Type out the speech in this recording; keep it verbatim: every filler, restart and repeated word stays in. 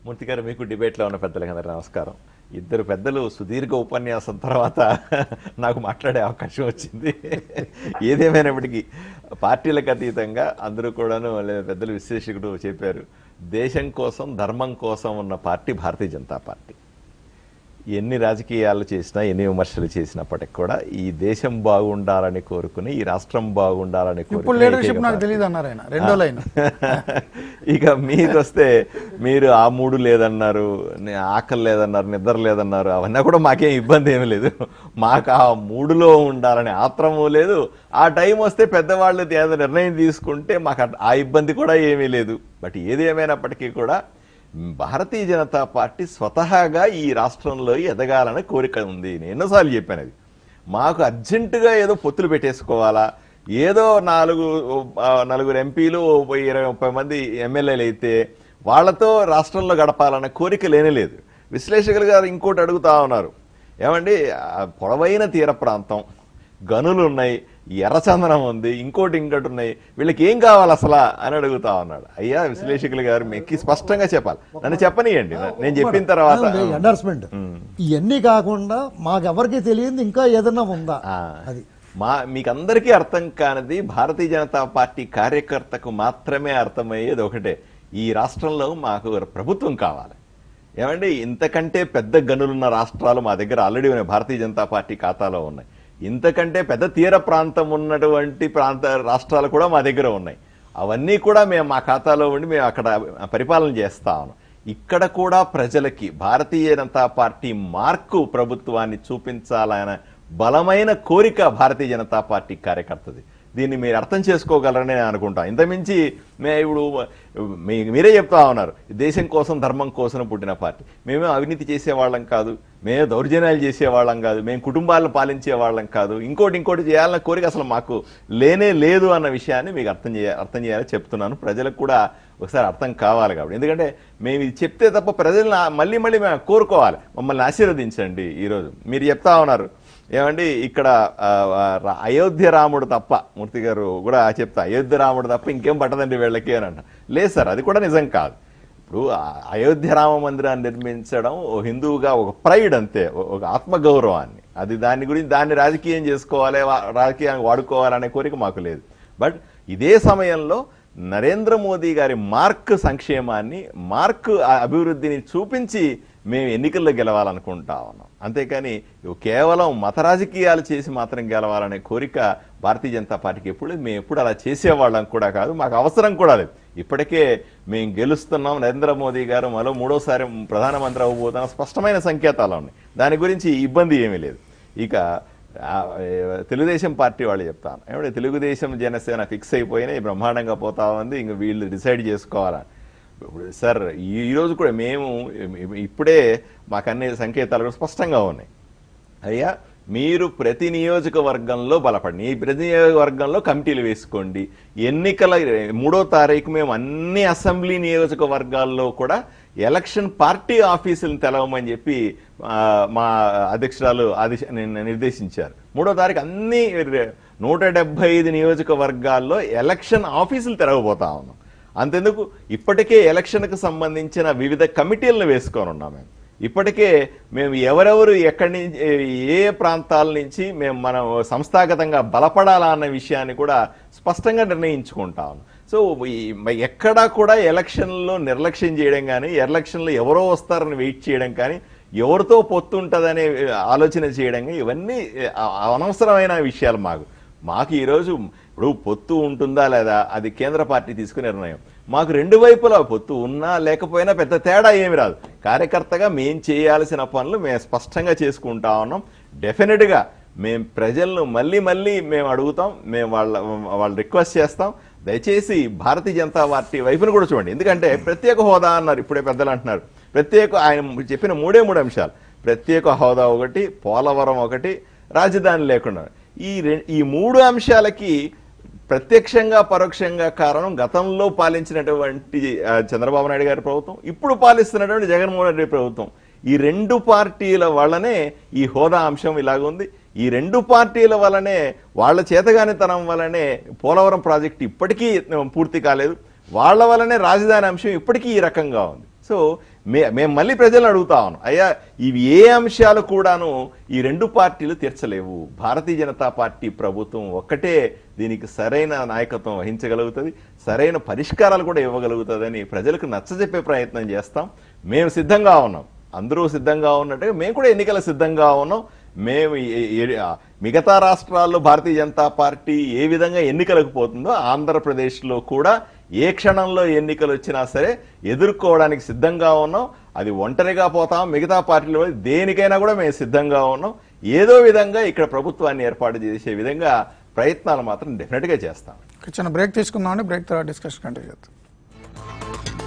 మూర్తి గారు, మీకు డిబేట్లో ఉన్న పెద్దలకి అందరికీ నమస్కారం. ఇద్దరు పెద్దలు సుదీర్ఘ ఉపన్యాసం తర్వాత నాకు మాట్లాడే అవకాశం వచ్చింది. ఏదేమైనప్పటికీ పార్టీలకు అతీతంగా అందరూ కూడాను పెద్దలు విశ్లేషకుడు చెప్పారు, దేశం కోసం ధర్మం కోసం ఉన్న పార్టీ భారతీయ జనతా పార్టీ. ఎన్ని రాజకీయాలు చేసినా ఎన్ని విమర్శలు చేసినప్పటికి కూడా ఈ దేశం బాగుండాలని కోరుకుని, ఈ రాష్ట్రం బాగుండాలని కోరుకుని, ఇక మీకు వస్తే మీరు ఆ మూడు లేదన్నారు, ఆకలి లేదన్నారు, నిద్ర లేదన్నారు. అవన్నీ కూడా మాకేం ఇబ్బంది ఏమీ లేదు. మాకు ఆ మూడులో ఉండాలని ఆత్రము లేదు. ఆ టైం వస్తే పెద్దవాళ్ళు ఏదో నిర్ణయం తీసుకుంటే మాకు ఆ ఇబ్బంది కూడా ఏమీ లేదు. బట్ ఏది ఏమైనప్పటికీ కూడా భారతీయ జనతా పార్టీ స్వతహాగా ఈ రాష్ట్రంలో ఎదగాలని కోరిక ఉంది. నేను ఎన్నోసార్లు చెప్పాను, అది మాకు అర్జెంటుగా ఏదో పొత్తులు పెట్టేసుకోవాలా, ఏదో నాలుగు నలుగురు ఎంపీలు ఇరవై ముప్పై మంది ఎమ్మెల్యేలు అయితే వాళ్ళతో రాష్ట్రంలో గడపాలన్న కోరిక లేనే లేదు. విశ్లేషకులు గారు ఇంకోటి అడుగుతా ఉన్నారు, ఏమండి పొడవైన తీర ప్రాంతం, గనులు ఉన్నాయి, ఎర్రచందనం ఉంది, ఇంకోటి ఇంకోటి ఉన్నాయి, వీళ్ళకి ఏం కావాలి అసలు అని అడుగుతా ఉన్నాడు. అయ్యా విశ్లేషకులు గారు మీకు స్పష్టంగా చెప్పాలి, నన్ను చెప్పనియండి, నేను చెప్పిన తర్వాత ఎండార్స్మెంట్ ఇవన్నీ కాకుండా మాకెవరికి తెలియదు ఇంకా ఏదన్నా ఉందా అది మా మీకందరికీ అర్థం కానిది భారతీయ జనతా పార్టీ కార్యకర్తకు మాత్రమే అర్థమయ్యేది ఒకటే, ఈ రాష్ట్రంలో మాకు ప్రభుత్వం కావాలి. ఏమండి ఇంతకంటే పెద్ద గనులున్న రాష్ట్రాలు మా దగ్గర ఆల్రెడీ ఉన్నాయి, భారతీయ జనతా పార్టీ ఖాతాలో ఉన్నాయి. ఇంతకంటే పెద్ద తీర ప్రాంతం ఉన్నటువంటి ప్రాంత రాష్ట్రాలు కూడా మా దగ్గర ఉన్నాయి. అవన్నీ కూడా మేము మా ఖాతాలో ఉండి మేము అక్కడ పరిపాలన చేస్తా ఉన్నాం. ఇక్కడ కూడా ప్రజలకి భారతీయ జనతా పార్టీ మార్కు ప్రభుత్వాన్ని చూపించాలన్న బలమైన కోరిక భారతీయ జనతా పార్టీ కార్యకర్తది. దీన్ని మీరు అర్థం చేసుకోగలరని నేను అనుకుంటాను. ఇంతమించి మే ఇప్పుడు మీరే చెప్తా ఉన్నారు, దేశం కోసం ధర్మం కోసం పుట్టిన పార్టీ. మేమే అవినీతి చేసేవాళ్ళం కాదు, మేమే దౌర్జన్యాలు చేసేవాళ్ళం కాదు, మేము కుటుంబాలను పాలించే వాళ్ళం కాదు, ఇంకోటి ఇంకోటి చేయాలన్న కోరిక అసలు మాకు లేనే లేదు అన్న విషయాన్ని మీకు అర్థం చేయ అర్థం చేయాలని చెప్తున్నాను. ప్రజలకు కూడా ఒకసారి అర్థం కావాలి కాబట్టి, ఎందుకంటే మేము ఇది చెప్తే తప్ప ప్రజలను మళ్ళీ మళ్ళీ మేము కోరుకోవాలి, మమ్మల్ని ఆశీర్వదించండి. ఈరోజు మీరు చెప్తా ఉన్నారు, ఏమండి ఇక్కడ అయోధ్య రాముడు తప్ప, మూర్తి గారు కూడా చెప్తా, అయోధ్య రాముడు తప్ప ఇంకేం పట్టదండి వీళ్ళకి అని అంట. లేదు సార్, అది కూడా నిజం కాదు. ఇప్పుడు అయోధ్య రామ మందిరాన్ని నిర్మించడం హిందువుగా ఒక ప్రైడ్ అంతే, ఒక ఆత్మగౌరవాన్ని, అది దాని గురించి దాన్ని రాజకీయం చేసుకోవాలి, రాజకీయాన్ని వాడుకోవాలనే కోరిక మాకు లేదు. బట్ ఇదే సమయంలో నరేంద్ర మోదీ గారి మార్క్ సంక్షేమాన్ని, మార్క్ అభివృద్ధిని చూపించి మేము ఎన్నికల్లో గెలవాలనుకుంటా ఉన్నాం. అంతేకాని కేవలం మత రాజకీయాలు చేసి మాత్రం గెలవాలనే కోరిక భారతీయ జనతా పార్టీకి ఎప్పుడు, మేము ఎప్పుడు అలా చేసేవాళ్ళం కూడా కాదు, మాకు అవసరం కూడా లేదు. ఇప్పటికే మేము గెలుస్తున్నాం, నరేంద్ర మోదీ గారు మరో మూడోసారి ప్రధానమంత్రి అవ్వబోతున్న స్పష్టమైన సంకేతాలు ఉన్నాయి, దాని గురించి ఇబ్బంది ఏమీ లేదు. ఇక తెలుగుదేశం పార్టీ వాళ్ళు చెప్తాను, ఏమంటే తెలుగుదేశం జనసేన ఫిక్స్ అయిపోయినాయి, బ్రహ్మాండంగా పోతా ఉంది, ఇంక వీళ్ళు డిసైడ్ చేసుకోవాలని. సార్ ఈరోజు కూడా మేము ఇప్పుడే మాకు అన్ని సంకేతాలు స్పష్టంగా ఉన్నాయి. అయ్యా మీరు ప్రతి నియోజకవర్గంలో బలపడి, ఈ ప్రతి నియోజకవర్గంలో కమిటీలు వేసుకోండి, ఎన్నికల మూడో తారీఖు మేము అన్ని అసెంబ్లీ నియోజకవర్గాల్లో కూడా ఎలక్షన్ పార్టీ ఆఫీసులను తెలవమని చెప్పి మా అధ్యక్షురాలు ఆదేశ నిర్దేశించారు. మూడో తారీఖు అన్ని నూట డెబ్బై ఐదు నియోజకవర్గాల్లో ఎలక్షన్ ఆఫీసులు తెరవబోతా ఉన్నాం. అంతెందుకు, ఇప్పటికే ఎలక్షన్కు సంబంధించిన వివిధ కమిటీలను వేసుకొని ఉన్నాం. మేము ఇప్పటికే మేము ఎవరెవరు ఎక్కడి నుంచి ఏ ప్రాంతాల నుంచి మేము మనం సంస్థాగతంగా బలపడాలా అన్న విషయాన్ని కూడా స్పష్టంగా నిర్ణయించుకుంటాం. సో ఎక్కడా కూడా ఎలక్షన్లో నిర్లక్ష్యం చేయడం కానీ, ఎలక్షన్లో ఎవరో వస్తారని వెయిట్ చేయడం కానీ, ఎవరితో పొత్తు ఉంటుందనే ఆలోచన చేయడం కానీ, ఇవన్నీ అనవసరమైన విషయాలు. మాకు మాకు ఈరోజు ఇప్పుడు పొత్తు ఉంటుందా లేదా అది కేంద్ర పార్టీ తీసుకునే నిర్ణయం. మాకు రెండు వైపులా పొత్తు ఉన్నా లేకపోయినా పెద్ద తేడా ఏమి రాదు. కార్యకర్తగా మేం చేయాల్సిన పనులు మేము స్పష్టంగా చేసుకుంటా ఉన్నాం. డెఫినెట్గా మేము ప్రజలను మళ్ళీ మళ్ళీ మేము అడుగుతాం, మేము వాళ్ళ వాళ్ళు రిక్వెస్ట్ చేస్తాం, దయచేసి భారతీయ జనతా పార్టీ వైపును కూడా చూడండి. ఎందుకంటే ప్రత్యేక హోదా అన్నారు, ఇప్పుడే పెద్దలు అంటున్నారు. ప్రత్యేక ఆయన చెప్పిన మూడే మూడు అంశాలు, ప్రత్యేక హోదా ఒకటి, పోలవరం ఒకటి, రాజధాని లేకుండా, ఈ ఈ మూడు అంశాలకి ప్రత్యక్షంగా పరోక్షంగా కారణం గతంలో పాలించినటువంటి చంద్రబాబు నాయుడు గారి ప్రభుత్వం, ఇప్పుడు పాలిస్తున్నటువంటి జగన్మోహన్ రెడ్డి ప్రభుత్వం. ఈ రెండు పార్టీల వల్లనే ఈ హోదా అంశం ఇలాగుంది. ఈ రెండు పార్టీల వల్లనే, వాళ్ళ చేతగానితనం వల్లనే పోలవరం ప్రాజెక్టు ఇప్పటికీ పూర్తి కాలేదు. వాళ్ళ వల్లనే రాజధాని అంశం ఇప్పటికీ ఈ రకంగా ఉంది. సో మే మేము మళ్ళీ ప్రజలను అడుగుతా ఉన్నాం, అయ్యా ఇవి ఏ అంశాలు కూడాను ఈ రెండు పార్టీలు తీర్చలేవు. భారతీయ జనతా పార్టీ ప్రభుత్వం ఒక్కటే దీనికి సరైన నాయకత్వం వహించగలుగుతుంది, సరైన పరిష్కారాలు కూడా ఇవ్వగలుగుతుందని ప్రజలకు నచ్చజెప్పే ప్రయత్నం చేస్తాం. మేము సిద్ధంగా ఉన్నాం, అందరూ సిద్ధంగా ఉన్నట్టుగా మేము కూడా ఎన్నికల సిద్ధంగా ఉన్నాం. మేము మిగతా రాష్ట్రాల్లో భారతీయ జనతా పార్టీ ఏ విధంగా ఎన్నికలకు పోతుందో ఆంధ్రప్రదేశ్లో కూడా ఏ క్షణంలో ఎన్నికలు వచ్చినా సరే ఎదుర్కోవడానికి సిద్ధంగా ఉన్నాం. అది ఒంటరిగా పోతాం, మిగతా పార్టీలు దేనికైనా కూడా మేము సిద్ధంగా ఉన్నాం. ఏదో విధంగా ఇక్కడ ప్రభుత్వాన్ని ఏర్పాటు చేసే విధంగా ప్రయత్నాలు మాత్రం డెఫినెట్గా చేస్తాం. చిన్న బ్రేక్ తీసుకుందామండి, బ్రేక్ తర్వాత డిస్కషన్ కంటిన్యూ చేద్దాం.